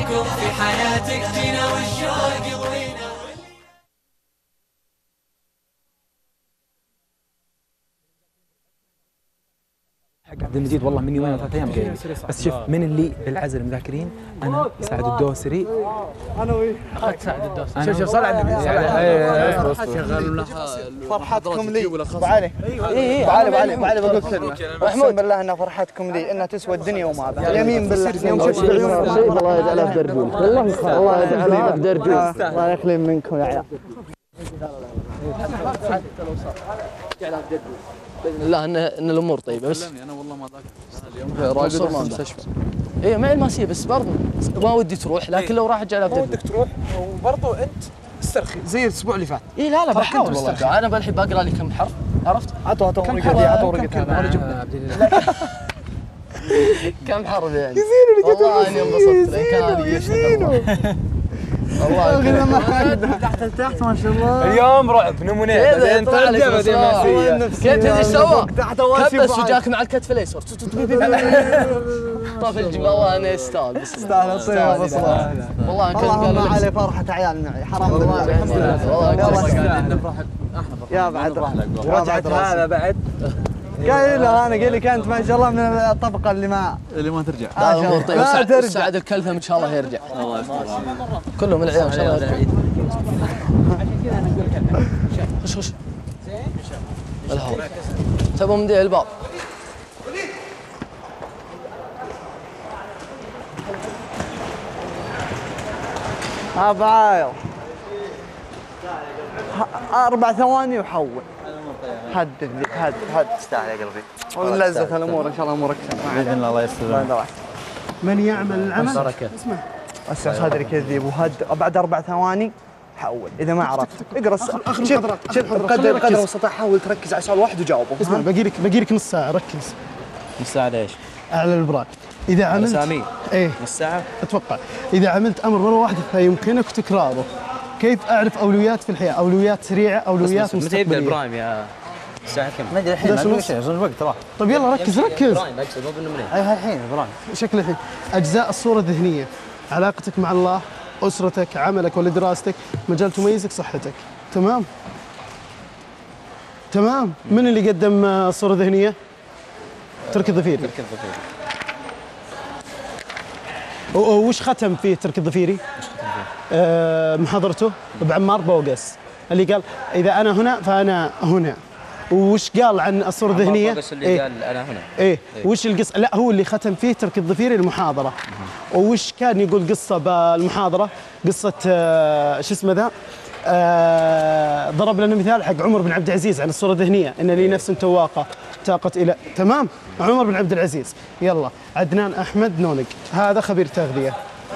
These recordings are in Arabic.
معاكم في حياتك جينا والشوق يضوينا. عبد المجيد والله من يومين وثلاث ايام جاي، بس شوف من اللي بالعزل مذاكرين، انا سعد الدوسري. انا وين؟ اخذت سعد الدوسري. شوف صل على النبي. شغال فرحتكم لي ابو علي. ابو علي بقول كلمه. اقسم بالله ان فرحتكم لي انها تسوى الدنيا وما بعد. يمين بالله يوم شفت بعيونكم الله يجعلها في درجول. والله الله يجعلها في درجول. الله يخلين منكم يا عيال. باذن الله ان الامور طيبه بس. انا والله ما ذاك اليوم راقد في المستشفى. اي معي الماسيه بس برضو ما ودي تروح، لكن لو راح اجعلها بدل. ودك تروح وبرضو انت استرخي زي الاسبوع اللي فات. اي لا بحاول والله. انا بالحين بقرا لي كم حرف، عرفت؟ عطوا ورقتي كم حرف يعني؟ والله اني انبسطت يزينوا والله تحت ما شاء الله. اليوم رعب نمونيه بعدين ترجع بعدين ماسيه. كيف تدري ايش سوى؟ كبس وجاك مع الكتف الايسر. طاف الجبال. والله انا استاهل بس استاهل طيب والله اللهم علي فرحة عيال معي حرام بالله. الحمد لله والله يا بعد ورجعت هذا بعد قايل له انا قايل لك انت ما شاء الله من الطبقه اللي ما ترجع. الامور طيبه. سعد الكلفم ان شاء الله يرجع. الله يستر. كلهم العيال ان شاء الله يرجع. خش الهواء. تبغى منديل الباب. ابو عايض 4 ثواني وحول. هدد تستاهل يا قلبي. ونلزق الامور ان شاء الله امورك باذن الله يستر. من يعمل العمل بركه. اسمع وسع صدرك كذب وهد بعد 4 ثواني حول. اذا ما عرفت اقرا بقدر المستطاع حاول تركز على سؤال واحد وجاوبه. اسمع باقي لك نص ساعه ركز. نص ساعه ليش؟ على البراك. اذا عملت سامي ايه نص ساعه اتوقع. اذا عملت امر مره واحده فيمكنك تكراره. كيف اعرف اولويات في الحياه؟ اولويات سريعه، اولويات مستقبليه. متى يبدا البرايم يا الساعه كم؟ ما ادري الحين ما اقول شيء اظن الوقت راح. طيب يلا ركز. برايم اقصد مو بالنمرين. اي الحين برايم. شكل الحين اجزاء الصوره الذهنيه: علاقتك مع الله، اسرتك، عملك ولا دراستك، مجال تميزك، صحتك. تمام؟ من اللي قدم الصوره الذهنيه؟ ترك الظفيري. وش ختم فيه ترك الظفيري؟ محاضرته بعمار بوقس اللي قال اذا انا هنا فانا هنا. وش قال عن الصوره الذهنيه؟ اللي قال انا هنا. ايه وش القصه؟ لا هو اللي ختم فيه ترك الظفيري المحاضره. وش كان يقول قصه بالمحاضره؟ قصه شو اسمه ذا؟ ضرب لنا مثال حق عمر بن عبد العزيز عن الصوره الذهنيه: ان لي نفس تواقه تاقت الى. تمام؟ عمر بن عبد العزيز. يلا عدنان احمد نونق هذا خبير تغذيه.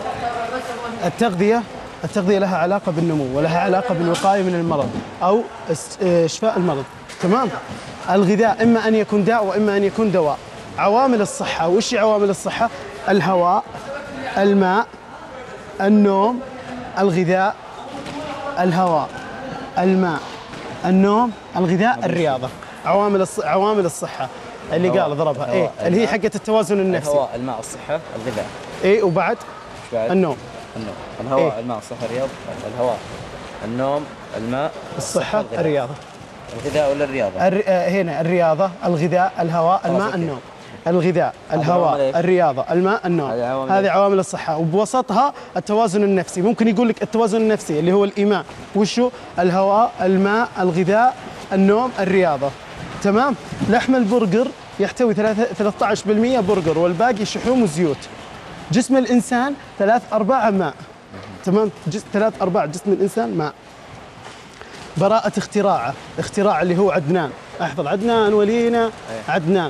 التغذيه لها علاقه بالنمو ولها علاقه بالوقايه من المرض او شفاء المرض. تمام؟ الغذاء اما ان يكون داء واما ان يكون دواء. عوامل الصحه، وش عوامل الصحه؟ الهواء، الماء، النوم، الغذاء، الهواء، الماء، النوم، الغذاء، الرياضه. عوامل الصحه اللي قال ضربها ايه اللي هي حقه التوازن النفسي. الهواء، الماء، الصحه، الغذاء. ايه وبعد النوم. الهواء، إيه؟ الماء، الصحه، الرياضه. الهواء، النوم، الماء، الصحه، الرياضه. الغذاء ولا الرياضه؟ هنا الرياضه، الغذاء، الهواء، الماء، النوم. الغذاء، الهواء، الرياضه، الماء، النوم. هذه عوامل الصحه، وبوسطها التوازن النفسي. ممكن يقول لك التوازن النفسي اللي هو الايمان. وشو؟ الهواء، الماء، الغذاء، النوم، الرياضه. تمام؟ لحم البرجر يحتوي 13% برجر والباقي شحوم وزيوت. جسم الانسان 3/4 ماء. تمام؟ 3/4 جسم الانسان ماء. براءة اختراع اللي هو عدنان. احفظ عدنان ولينا. عدنان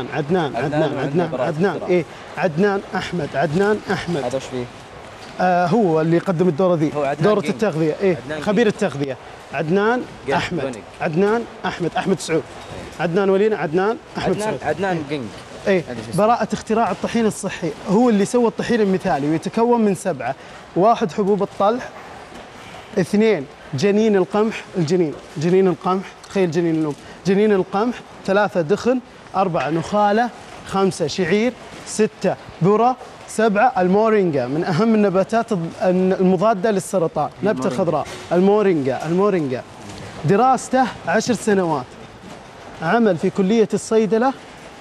ايه عدنان احمد. هذا وش فيه؟ هو اللي يقدم الدوره ذي، دوره التغذيه. ايه خبير التغذيه. عدنان احمد سعود. عدنان ولينا احمد سعود. عدنان جنج. ايه براءة اختراع الطحين الصحي. هو اللي سوى الطحين المثالي ويتكون من 7: 1 حبوب الطلح، 2 جنين القمح، جنين القمح، تخيل جنين القمح، 3 دخن، 4 نخالة، 5 شعير، 6 ذرة، 7 المورينجا من أهم النباتات المضادة للسرطان، نبتة خضراء المورينجا. دراسته 10 سنوات، عمل في كلية الصيدلة،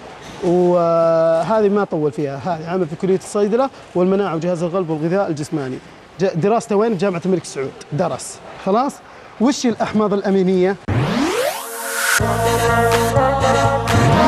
وهذه ما طول فيها، هذه عمل في كلية الصيدلة والمناعة وجهاز القلب والغذاء الجسماني. دراسته وين؟ جامعة الملك سعود درس. خلاص. وش الأحماض الأمينية؟